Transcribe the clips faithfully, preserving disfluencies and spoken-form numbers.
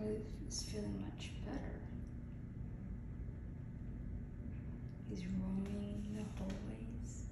Charlie is feeling much better. He's roaming the hallways.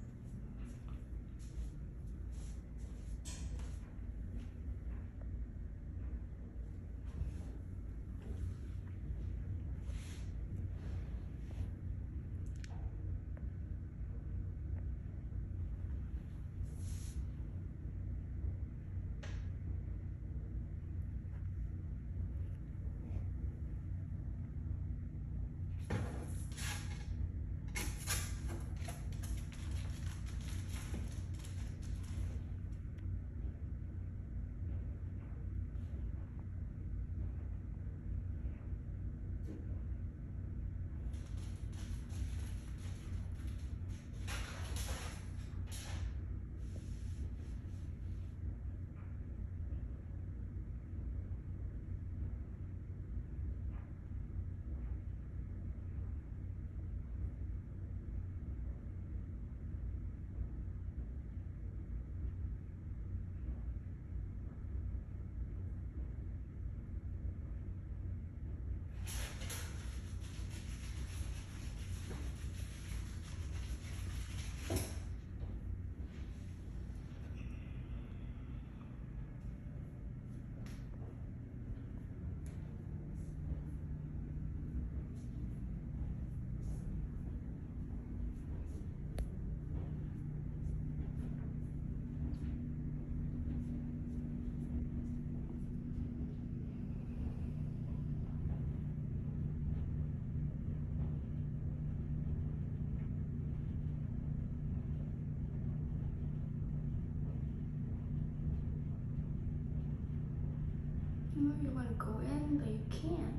You know you want to go in, but you can't.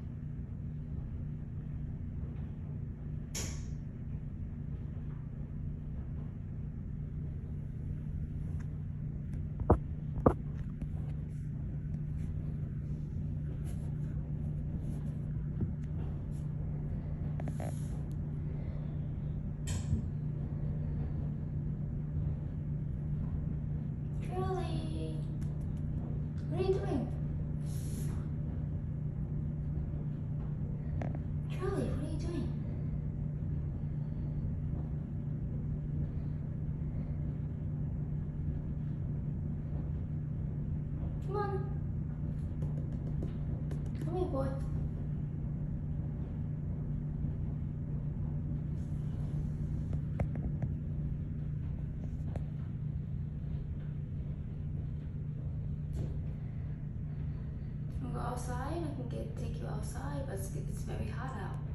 Charlie, what are you doing? Charlie, what are you doing? Come on. Come here, boy. Go outside. I can get take you outside, but it's, it's very hot out.